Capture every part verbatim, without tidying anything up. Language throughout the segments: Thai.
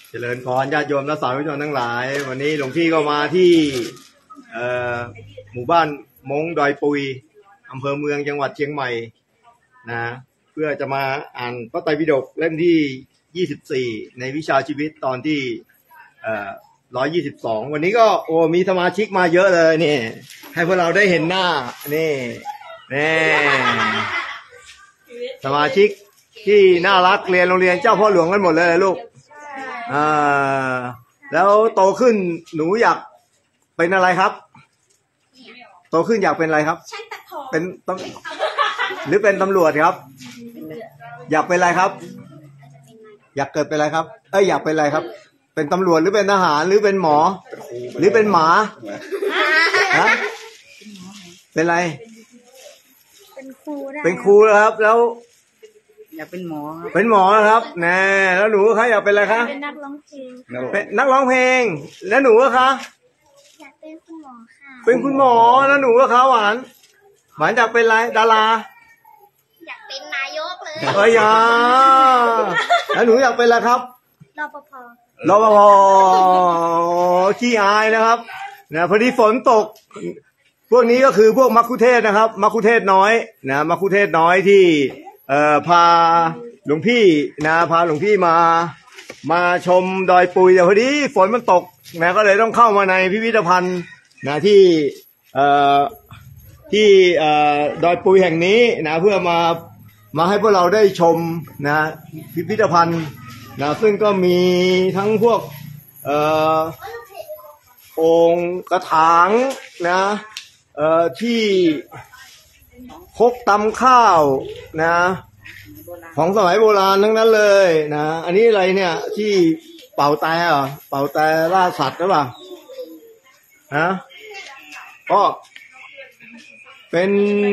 เจริญพรญาติโยมและสาธุชนทั้งหลายวันนี้หลวงพี่ก็มาที่หมู่บ้านมงดอยปุยอำเภอเมืองจังหวัดเชียงใหม่นะเพื่อจะมาอ่านพระไตรปิฎกเล่มที่ยี่สิบสี่ในวิชาชีวิตตอนที่หนึ่งร้อยยี่สิบสองวันนี้ก็โอ้มีสมาชิกมาเยอะเลยนี่ให้พวกเราได้เห็นหน้านี่นี่สมาชิกที่น่ารักเรียนโรงเรียนเจ้าพ่อหลวงกันหมดเลยลูกอ่าแล้วโตขึ้นหนูอยากเป็นอะไรครับโตขึ้นอยากเป็นอะไรครับเป็นต้องหรือเป็นตำรวจครับอยากเป็นอะไรครับอยากเกิดเป็นอะไรครับเอ้ยอยากเป็นอะไรครับเป็นตำรวจหรือเป็นทหารหรือเป็นหมอหรือเป็นหมาฮะเป็นอะไรเป็นครูได้เป็นครูครับแล้วอยากเป็นหมอครับเป็นหมอครับแน่แล้วหนูคะอยากเป็นอะไรคะเป็นนักร้องเพลงเป็นนักร้องเพลงแล้วหนูคะอยากเป็นคุณหมอค่ะเป็นคุณหมอแล้วหนูคะหวานหวานอยากเป็นอะไรดาราอยากเป็นนายกเลยเอ้ยอ่ะแล้วหนูอยากเป็นอะไรครับรปภรปภขี้อายนะครับนะพอดีฝนตกพวกนี้ก็คือพวกมัคคุเทศนะครับมัคคุเทศน้อยนะมัคคุเทศน้อยที่เอ่อพาหลวงพี่นะพาหลวงพี่มามาชมดอยปุยแต่พอดีฝนมันตกนะก็เลยต้องเข้ามาในพิพิธภัณฑ์นะที่เอ่อที่เอ่อดอยปุยแห่งนี้นะเพื่อมามาให้พวกเราได้ชมนะพิพิธภัณฑ์นะซึ่งก็มีทั้งพวกเอ่อองค์กระถางนะเอ่อที่คกตำข้าวนะของสมัยโบราณทั้งนั้นเลยนะอันนี้อะไรเนี่ยที่เป่าแต่เหรอเป่าแต่ล่าสัตว์หรือเปล่านะก็เป็น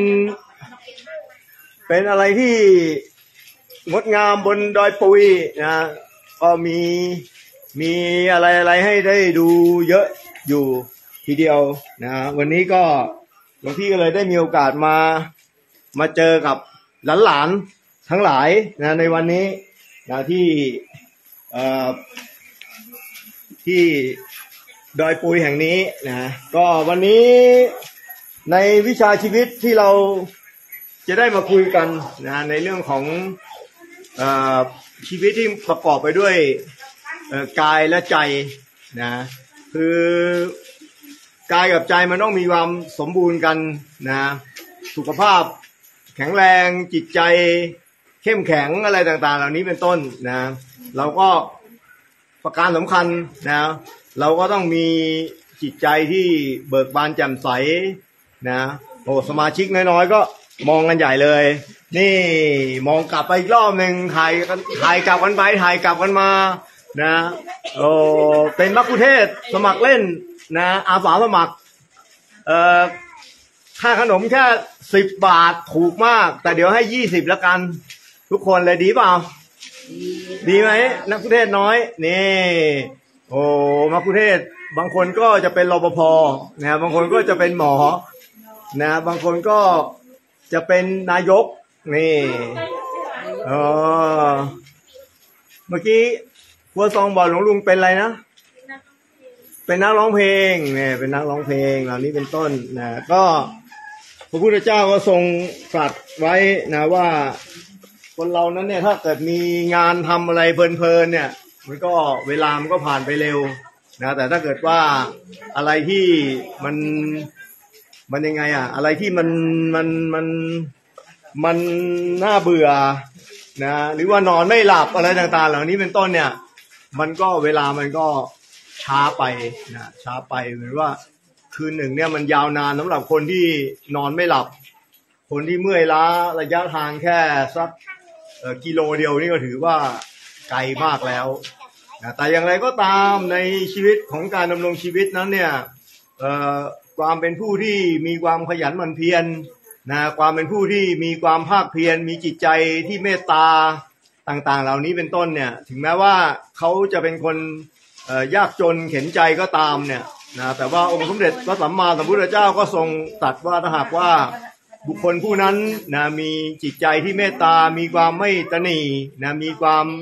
เป็นอะไรที่งดงามบนดอยปุยนะก็มีมีอะไรอะไรให้ได้ดูเยอะอยู่ทีเดียวนะวันนี้ก็หลวงพี่ก็เลยได้มีโอกาสมามาเจอกับหลานๆทั้งหลายนะในวันนี้นะที่เอ่อที่ดอยปุยแห่งนี้นะก็วันนี้ในวิชาชีวิตที่เราจะได้มาคุยกันนะในเรื่องของเอ่อชีวิตที่ประกอบไปด้วยเอ่อกายและใจนะคือกายกับใจมันต้องมีความสมบูรณ์กันนะสุขภาพแข็งแรงจิตใจเข้มแข็งอะไรต่างๆเหล่านี้เป็นต้นนะเราก็ประการสำคัญนะเราก็ต้องมีจิตใจที่เบิกบานแจ่มใสนะโอ้สมาชิกน้อยๆก็มองกันใหญ่เลยนี่มองกลับไปอีกรอบหนึ่งถ่ายกันถ่ายกลับกันไปถ่ายกลับกันมานะโอ้เป็นมัคคุเทศสมัครเล่นนะอาสาสมัครเอ่อค่าขนมแค่สิบบาทถูกมากแต่เดี๋ยวให้ยี่สิบแล้วกันทุกคนเลยดีเปล่าดีไหมนักคุเทศน้อยนี่โอ้มัคคุเทศบางคนก็จะเป็นรปภนะบางคนก็จะเป็นหมอนะบางคนก็จะเป็นนายกนี่เออเมื่อกี้ครัวซองบอกหลวงลุงเป็นอะไรนะเป็นนักร้องเพลงเนี่ยเป็นนักร้องเพลงเหล่านี้เป็นต้นนะก็พระพุทธเจ้าก็ทรงตรัสไว้นะว่าคนเรานั้นเนี่ยถ้าเกิดมีงานทำอะไรเพลินๆเนี่ยมันก็เวลามันก็ผ่านไปเร็วนะแต่ถ้าเกิดว่าอะไรที่มันมันยังไงอ่ะอะไรที่มันมันมันมันน่าเบื่อนะหรือว่านอนไม่หลับอะไรต่างๆเหล่านี้เป็นต้นเนี่ยมันก็เวลามันก็ช้าไปนะช้าไปเหมือนว่าคืนหนึ่งเนี่ยมันยาวนานสำหรับคนที่นอนไม่หลับคนที่เมื่อยล้าระยะทางแค่สักกิโลเดียวนี่ก็ถือว่าไกลมากแล้วนะแต่อย่างไรก็ตามในชีวิตของการดำรงชีวิตนั้นเนี่ยความเป็นผู้ที่มีความขยันหมั่นเพียรนะความเป็นผู้ที่มีความภาคเพียรมีจิตใจที่เมตตาต่างๆเหล่านี้เป็นต้นเนี่ยถึงแม้ว่าเขาจะเป็นคนยากจนเข็นใจก็ตามเนี่ยนะแต่ว่าองค์สมเด็จพระสัมมาสัมพุทธเจ้าก็ทรงตรัสว่าถ้าหากว่าบุคคลผู้นั้นนะมีจิตใจที่เมตตามีความไม่ตณีนะมีความ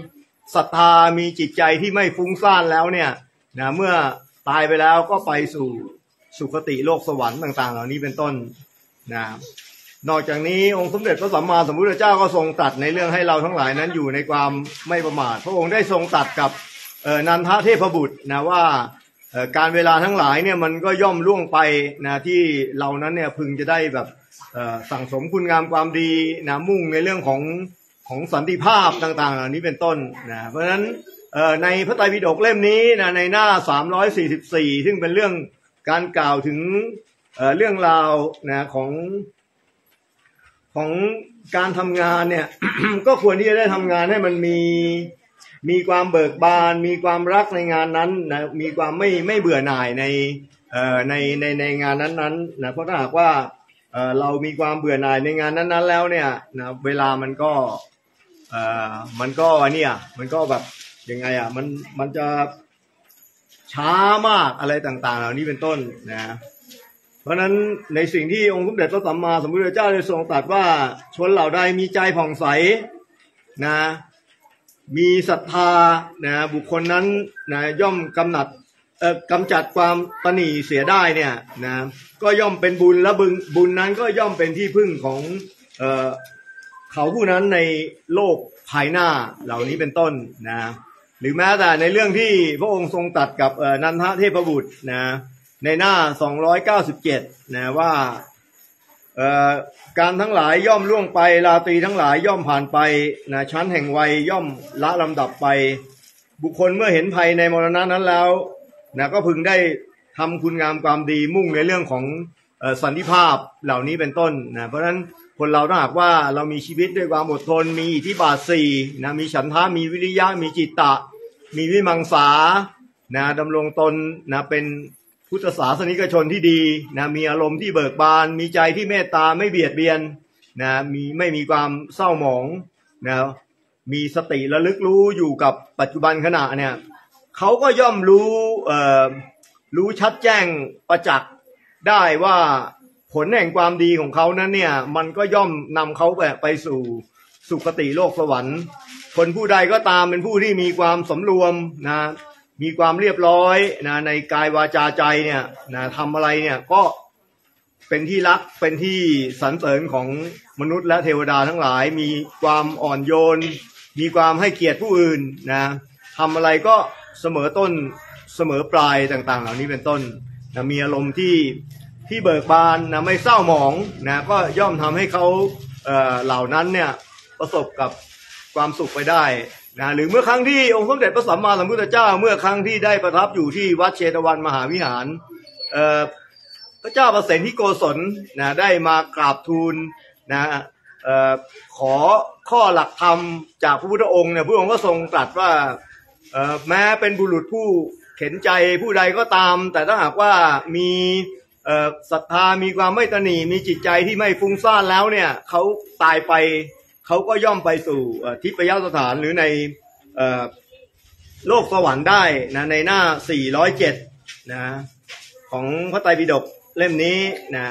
ศรัทธามีจิตใจที่ไม่ฟุ้งซ่านแล้วเนี่ยนะเมื่อตายไปแล้วก็ไปสู่สุคติโลกสวรรค์ต่างๆเหล่านี้เป็นต้นนะนอกจากนี้องค์สมเด็จพระสัมมาสัมพุทธเจ้าก็ทรงตรัสในเรื่องให้เราทั้งหลายนั้นอยู่ในความไม่ประมาทพระองค์ได้ทรงตรัสกับนันทเทพบุตรนะว่าการเวลาทั้งหลายเนี่ยมันก็ย่อมล่วงไปนะที่เรานั้นเนี่ยพึงจะได้แบบสั่งสมคุณงามความดีนะมุ่งในเรื่องของของสันติภาพต่างๆเหล่านี้เป็นต้นนะเพราะฉะนั้นในพระไตรปิฎกเล่มนี้นะในหน้าสามร้อยสี่สิบสี่ซึ่งเป็นเรื่องการกล่าวถึงเรื่องราวนะของของการทำงานเนี่ย ก็ควรที่จะได้ทำงานให้มันมีมีความเบิกบานมีความรักในงานนั้นนะมีความไม่ไม่เบื่อหน่ายในเอ่อในในในงานนั้นๆนะเพราะถ้าหากว่าเอ่อเรามีความเบื่อหน่ายในงานนั้นๆแล้วเนี่ยนะเวลามันก็เอ่อมันก็เนี่ยมันก็แบบยังไงอ่ะมันมันจะช้ามากอะไรต่างๆเหล่านี้เป็นต้นนะเพราะฉะนั้นในสิ่งที่องค์สมเด็จพระสัมมาสัมพุทธเจ้าได้ทรงตรัสว่าชนเหล่าใดมีใจผ่องใสนะมีศรัทธานะบุคคลนั้นนะย่อมกำหนัดเอ่อกำจัดความตณีเสียได้เนี่ยนะก็ย่อมเป็นบุญและบุญบุญนั้นก็ย่อมเป็นที่พึ่งของเอ่อเขาผู้นั้นในโลกภายหน้าเหล่านี้เป็นต้นนะหรือแม้แต่ในเรื่องที่พระองค์ทรงตรัสกับเอ่อนันทเทพบุตรนะในหน้าสองร้อยเก้าสิบเจ็ดนะว่าเอ่อการทั้งหลายย่อมล่วงไปราตรีทั้งหลายย่อมผ่านไปนะชั้นแห่งวัยย่อมละลำดับไปบุคคลเมื่อเห็นภัยในมรณะนั้นแล้วนะก็พึงได้ทำคุณงามความดีมุ่งในเรื่องของเอ่อสันติภาพเหล่านี้เป็นต้นนะเพราะฉะนั้นคนเราถ้าหากว่าเรามีชีวิตด้วยความอดทนมีอิทธิบาทสี่นะมีฉันทะมีวิริยะมีจิตตะมีวิมังสานะดำรงตนนะเป็นพุทธศาสนิกชนที่ดีนะมีอารมณ์ที่เบิกบานมีใจที่เมตตาไม่เบียดเบียนนะมีไม่มีความเศร้าหมองนะมีสติระลึกรู้อยู่กับปัจจุบันขณะเนี่ยเขาก็ย่อมรู้เอ่อรู้ชัดแจ้งประจักษ์ได้ว่าผลแห่งความดีของเขานั้นเนี่ยมันก็ย่อมนำเขาไปไปสู่สุคติโลกสวรรค์คนผู้ใดก็ตามเป็นผู้ที่มีความสำรวมนะมีความเรียบร้อยนะในกายวาจาใจเนี่ยนะทำอะไรเนี่ยก็เป็นที่รักเป็นที่สรรเสริญของมนุษย์และเทวดาทั้งหลายมีความอ่อนโยนมีความให้เกียรติผู้อื่นนะทำอะไรก็เสมอต้นเสมอปลายต่างๆเหล่านี้เป็นต้นนะมีอารมณ์ที่ที่เบิกบานนะไม่เศร้าหมองนะก็ย่อมทำให้เขาเอ่อเหล่านั้นเนี่ยประสบกับความสุขไปได้นะหรือเมื่อครั้งที่องค์สมเด็จพระสัมมาสัมพุทธเจ้าเมื่อครั้งที่ได้ประทับอยู่ที่วัดเชตวันมหาวิหารเอ่อพระเจ้าประเสนที่โกศลนะได้มากราบทูลนะเอ่อขอข้อหลักธรรมจากพระพุทธองค์เนี่ยพระองค์ก็ทรงตรัสว่าเอ่อแม้เป็นบุรุษผู้เข็นใจผู้ใดก็ตามแต่ถ้าหากว่ามีเอ่อศรัทธามีความไม่ตนีมีจิตใจที่ไม่ฟุ้งซ่านแล้วเนี่ยเขาตายไปเขาก็ย่อมไปสู่ทิพยสถานหรือในโลกสวรรค์ได้นะในหน้าสี่ร้อยเจ็ดนะของพระไตรปิฎกเล่มนี้นะ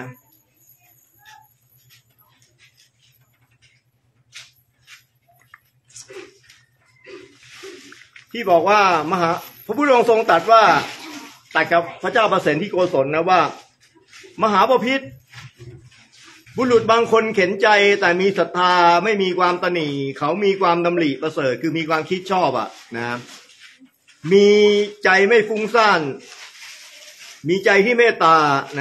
ที่บอกว่ามหาพระพุทธองค์ทรงตรัสว่าตรัสกับพระเจ้าประเสนที่โกศลนะว่ามหาบพิตรบุรุษบางคนเข็นใจแต่มีศรัทธาไม่มีความตนีเขามีความดำริประเสริฐคือมีความคิดชอบอ่ะนะมีใจไม่ฟุ้งซ่านมีใจที่เมตตานะ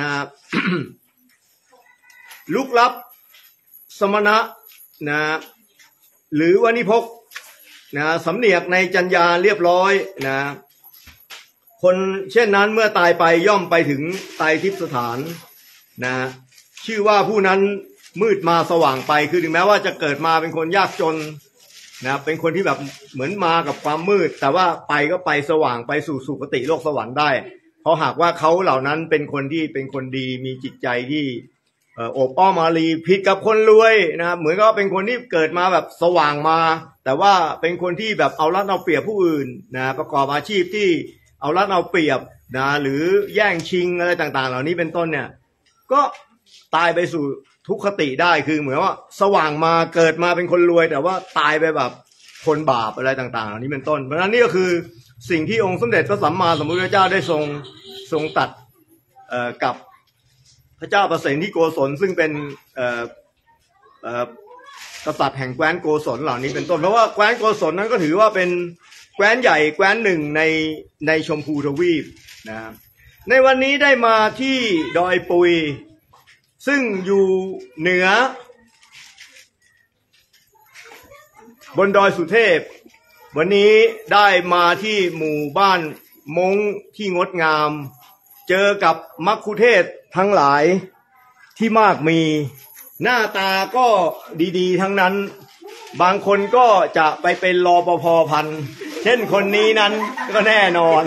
ลุกลับสมณะนะหรือวณิพกนะสำเนียกในจัญญาเรียบร้อยนะคนเช่นนั้นเมื่อตายไปย่อมไปถึงไตรทิพย์สถานนะชื่อว่าผู้นั้นมืดมาสว่างไปคือถึงแม้ว่าจะเกิดมาเป็นคนยากจนนะเป็นคนที่แบบเหมือนมากับความมืดแต่ว่าไปก็ไปสว่างไปสู่สุคติโลกสวรรค์ได้เพราะหากว่าเขาเหล่านั้นเป็นคนที่เป็นคนดีมีจิตใจที่โอบอ้อมอารีผิดกับคนรวยนะครับเหมือนก็เป็นคนที่เกิดมาแบบสว่างมาแต่ว่าเป็นคนที่แบบเอารัดเอาเปรียบผู้อื่นนะประกอบอาชีพที่เอารัดเอาเปรียบนะหรือแย่งชิงอะไรต่างๆเหล่านี้เป็นต้นเนี่ยก็ตายไปสู่ทุกขติได้คือเหมือนว่าสว่างมาเกิดมาเป็นคนรวยแต่ว่าตายไปแบบคนบาปอะไรต่างๆเหล่านี้เป็นต้นเพราะฉะนั้นนี่ก็คือสิ่งที่องค์สมเด็จพระสัมมาสัมพุทธเจ้าได้ทรงทรงตัดเอ่อกับพระเจ้าประเสนที่โกศลซึ่งเป็นเอ่อเอ่อกษัตริย์แห่งแคว้นโกศลเหล่านี้เป็นต้นเพราะว่าแคว้นโกศลนั้นก็ถือว่าเป็นแคว้นใหญ่แคว้นหนึ่งในในชมพูทวีปนะครับในวันนี้ได้มาที่ดอยปุยซึ่งอยู่เหนือบนดอยสุเทพวันนี้ได้มาที่หมู่บ้านมงที่งดงามเจอกับมัคคุเทศก์ทั้งหลายที่มากมีหน้าตาก็ดีๆทั้งนั้นบางคนก็จะไปเป็นรปภ.พันเช่นคนนี้นั้นก็แน่นอน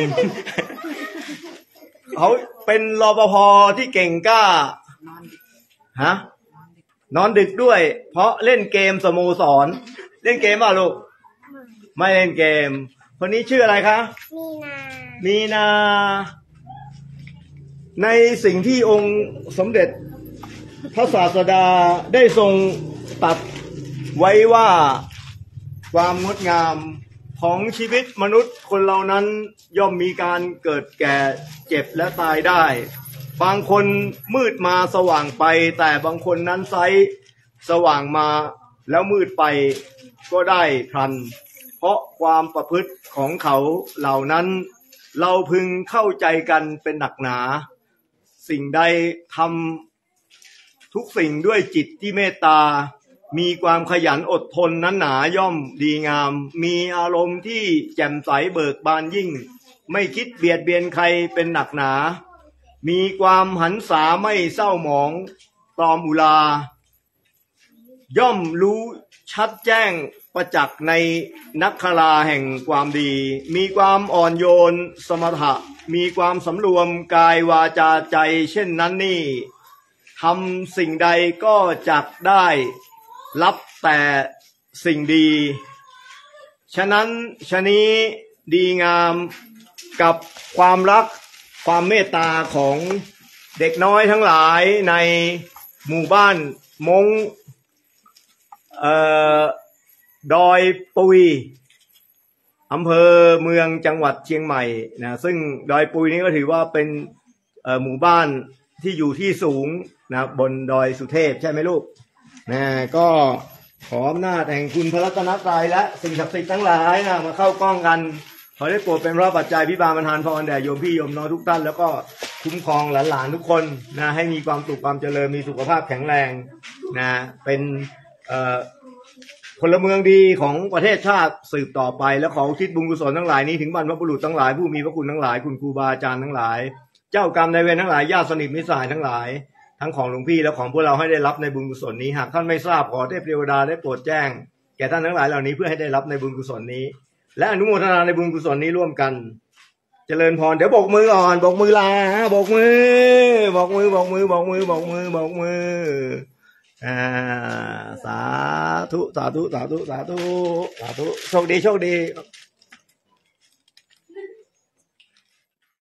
เขาเป็นรปภ.ที่เก่งกล้าฮะนอนดึกด้วยเพราะเล่นเกมสโมสรเล่นเกมป่ะลูกไม่เล่นเกมคนนี้ชื่ออะไรคะมีนามีนาในสิ่งที่องค์สมเด็จพระศาสดาได้ทรงตัดไว้ว่าความงดงามของชีวิตมนุษย์คนเรานั้นย่อมมีการเกิดแก่เจ็บและตายได้บางคนมืดมาสว่างไปแต่บางคนนั้นไซสว่างมาแล้วมืดไปก็ได้พลันเพราะความประพฤติของเขาเหล่านั้นเราพึงเข้าใจกันเป็นหนักหนาสิ่งใดทำทุกสิ่งด้วยจิตที่เมตตามีความขยันอดทนนั้นหนาย่อมดีงามมีอารมณ์ที่แจ่มใสเบิกบานยิ่งไม่คิดเบียดเบียนใครเป็นหนักหนามีความหันษาไม่เศร้าหมองตรอมอุราย่อมรู้ชัดแจ้งประจักษ์ในนักขลาแห่งความดีมีความอ่อนโยนสมถะมีความสำรวมกายวาจาใจเช่นนั้นนี่ทำสิ่งใดก็จักได้รับแต่สิ่งดีฉะนั้นชะนี้ดีงามกับความรักความเมตตาของเด็กน้อยทั้งหลายในหมู่บ้านมงเอ่อดอยปุยอำเภอเมืองจังหวัดเชียงใหม่นะซึ่งดอยปุยนี้ก็ถือว่าเป็นเอ่อหมู่บ้านที่อยู่ที่สูงนะบนดอยสุเทพใช่ไหมลูกนะก็ขออำนาจแห่งคุณพระรัตนตรัยและสิ่งศักดิ์สิทธิ์ทั้งหลายนะมาเข้ากล้องกันขอได้โปรดเป็นพระปัจจัยพิบาลประทานพรแด่โยมพี่โยมน้องทุกท่านแล้วก็คุ้มครองหลานๆทุกคนนะให้มีความสุขความเจริญมีสุขภาพแข็งแรงนะเป็นเอ่อพลเมืองดีของประเทศชาติสืบต่อไปและขออุทิศบุญกุศลทั้งหลายนี้ถึงบรรพบุรุษทั้งหลายผู้มีพระคุณทั้งหลายคุณครูบาอาจารย์ทั้งหลายเจ้ากรรมนายเวรทั้งหลายญาติสนิทมิตรสหายทั้งหลายทั้งของหลวงพี่และของพวกเราให้ได้รับในบุญกุศลนี้หากท่านไม่ทราบขอเทพเทวดาได้โปรดแจ้งแก่ท่านทั้งหลายเหล่านี้เพื่อให้ได้รับในบุญกุศลนี้และอนุโมทนาในบุญกุศลนี้ร่วมกันเจริญพรเดี๋ยวบอกมือก่อนบอกมือลาบอกมือบอกมือบอกมือบอกมือบอกมือบอกมืออ่าสาธุสาธุสาธุสาธุสาธุโชคดีโชคดี